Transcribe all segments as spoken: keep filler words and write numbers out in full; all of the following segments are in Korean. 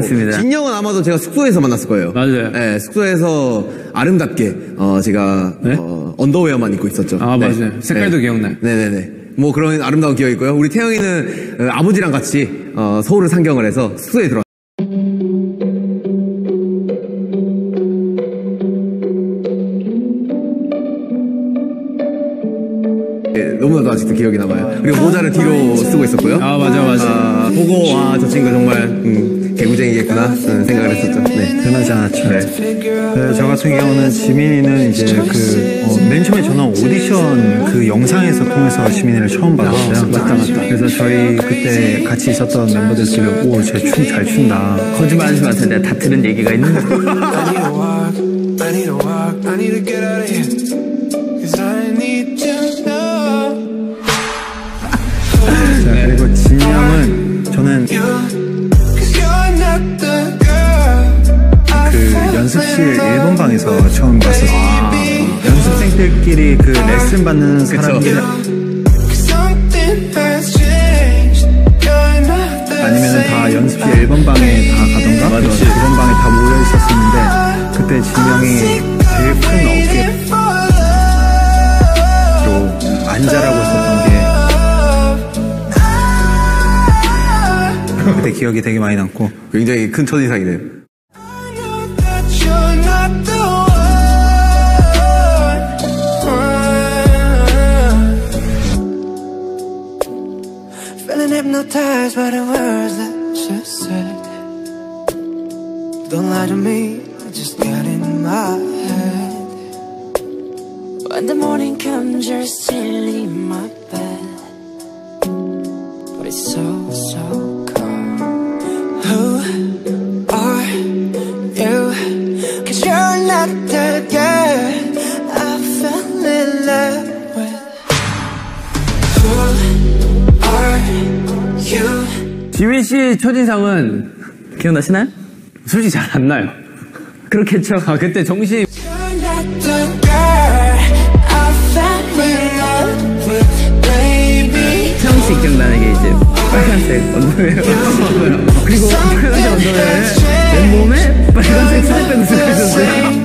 맞습니다. 진영은 아마도 제가 숙소에서 만났을 거예요. 맞아요. 네, 숙소에서 아름답게 어, 제가 네? 어, 언더웨어만 입고 있었죠. 아 네. 맞아요. 색깔도 네. 기억나요. 네네네. 뭐 그런 아름다운 기억이 있고요. 우리 태영이는 어, 아버지랑 같이 어, 서울을 상경을 해서 숙소에 들어. 네, 너무나도 아직도 기억이 남아요. 그리고 모자를 뒤로 쓰고 있었고요. 아 맞아 맞아. 아, 보고 아 저 친구 정말 음, 개구쟁이겠구나 음, 생각을 했었죠. 네. 변하지 않았죠. 네. 네, 저 같은 경우는 지민이는 이제 그, 어, 맨 처음에 저는 오디션 그 영상에서 통해서 지민이를 처음 봤어요. 아, 맞다, 맞다. 그래서 저희 그때 같이 있었던 멤버들끼리, 오, 쟤 춤 잘 춘다. 거짓말 하지 마세요. 내가 다 들은 얘기가 있는데. I need to walk, I need to walk, I need to get out of here. Cause I need to know. 자, 그리고 진영은 저는 Cause you're not the girl. 그 연습실 일 번 방에서 처음 봤었어요. 아, 연습생들끼리 그 레슨 받는 사람들 Something has changed. You're not the 아니면은 다 연습실 일 번 방에 다 가던가 이 번 방에 다 모여 있었었는데 그때 진영이 제일 큰 어깨로 앉아라고 했었던 게 그때 기억이 되게 많이 남고 굉장히 큰 첫인상이네요. You're not the one. Feeling hypnotized by the words that you said. Don't lie to me, I just got in my head. When the morning comes, you're still in my bed, but it's so, so cold. Who are you? Cause you're not the girl I fell in love with. Who are you? 지민 씨 첫인상은 기억나시나요? 솔직히 잘 안 나요. 그렇겠죠. 아 그때 정신. You're not the girl I fell in love with, baby. 태영 씨 기억나는 게 이제 빨간색 언더웨어. 그리고 빨간색 언더웨어에 맨몸에 빨간색 스웨트를 쓰고 있었어요.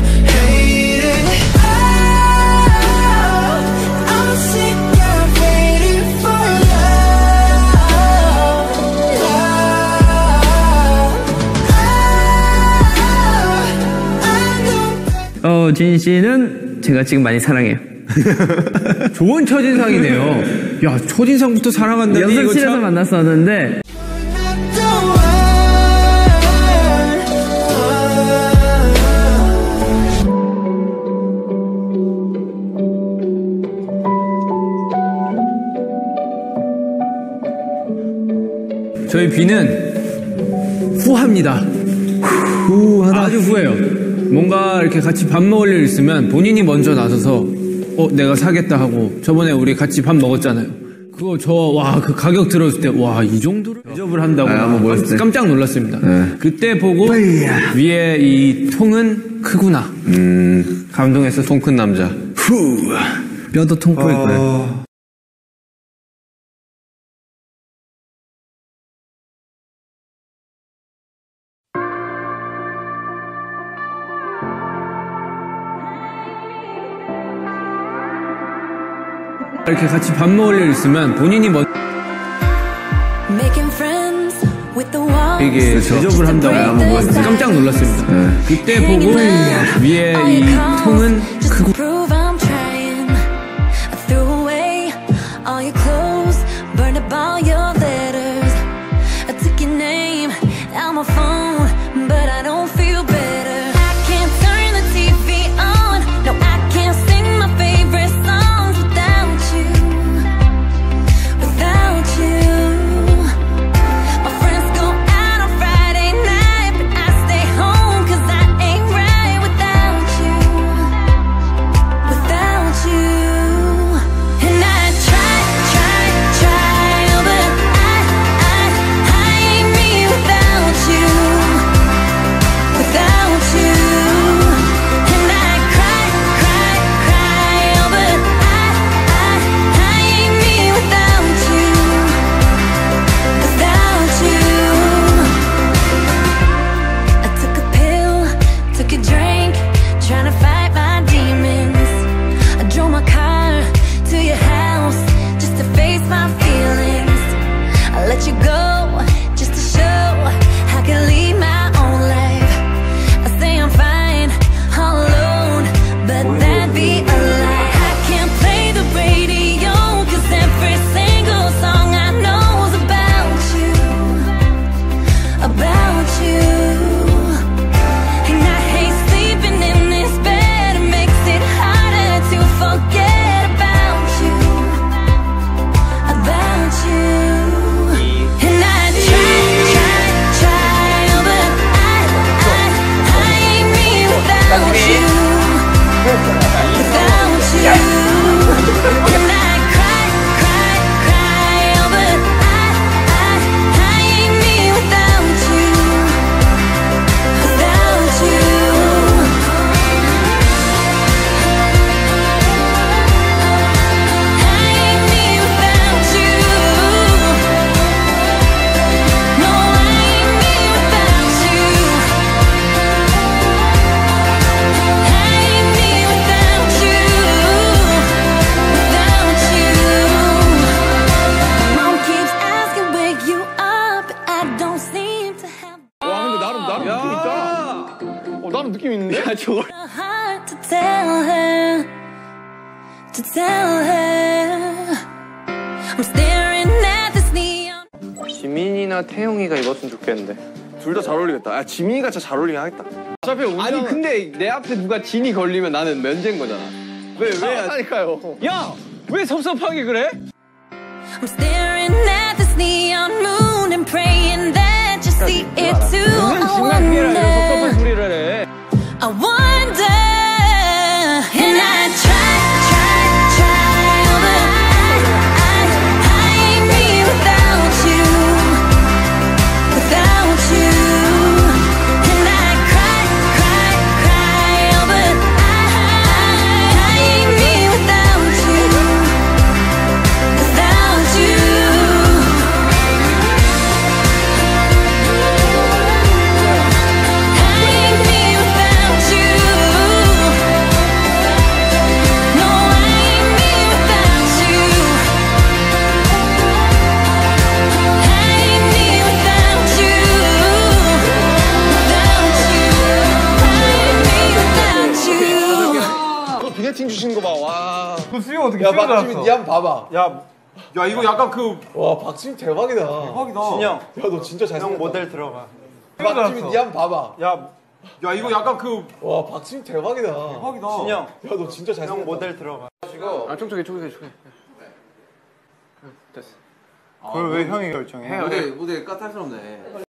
어, 진 씨는 제가 지금 많이 사랑해요. 좋은 첫인상이네요. 야, 첫인상부터 사랑한다니. 연습실에서 참... 만났었는데. 저희 비는 후합니다. 후하다. 아주 후해요. 뭔가 이렇게 같이 밥 먹을 일 있으면 본인이 먼저 나서서 어 내가 사겠다 하고 저번에 우리 같이 밥 먹었잖아요. 그거 저 와 그 가격 들었을 때 와 이 정도로 대접을 한다고 아, 한번 모였을 깜짝 놀랐습니다. 네. 그때 보고 으이야. 위에 이 통은 크구나. 음 감동해서 통 큰 남자. 후 뼈도 통 크일 거예요. 어... 이렇게 같이 밥 먹을 일 있으면 본인이 먼저 이게 대접을 한다고 한번 모였을 때 깜짝 놀랐습니다. 네. 그때 보고 위에 이 통은 크고 you you. And I hate sleeping in this bed. It makes it harder to forget about you, about you. And I try, try, try, but I, I, I ain't me without you, without you. And I cry, cry, cry, but I, I, I ain't me without you, without you. I ain't me without you. No, I ain't me without you. I ain't me without you, without you. Mom keeps asking where you are, but I don't seem to have 와 근데 나름 나름 느낌 있다. 어 나름 느낌 있는데? 야 저걸. the heart to tell her, to tell her. I'm staring at this neon. 지민이나 태용이가 입었으면 좋겠는데. 둘 다 잘 어울리겠다. 야 지민이가 진짜 잘 어울리긴 하겠다. 어차피 운전... 아니 근데 내 앞에 누가 진이 걸리면 나는 면제인 거잖아. 왜왜 하니까요? 야! 왜 섭섭하게 그래? I'm staring at this neon moon and praying that you see it too. 무슨 I 심각해라 이런 섭섭한 wonder, 소리를 해. I wonder. And I try, try, try, but I, I, I ain't me without you, without you. And I cry, cry, cry, but I, I ain't me without you, without you. I ain't me without you. No, I ain't me without you. I ain't me without you, without you. I ain't me without you. 너 비네팅 주신 거 봐. 와. 그 수영 어떻게 야 박지민 니 한번 봐봐. 야, 야 이거 약간 그 와 박지민 대박이다. 대박이다. 진영. 야 너 진짜 잘생겼다. 모델 들어가. 박지민 니 한번 봐봐. 야, 야 이거 약간 그 와 박지민 대박이다. 대박이다. 진영. 야 너 진짜 잘생겼다. 모델 들어가. 아 촉촉해 촉촉해 촉촉해. 됐어. 그걸 왜 형이 결정해? 무대 무대 까탈스럽네.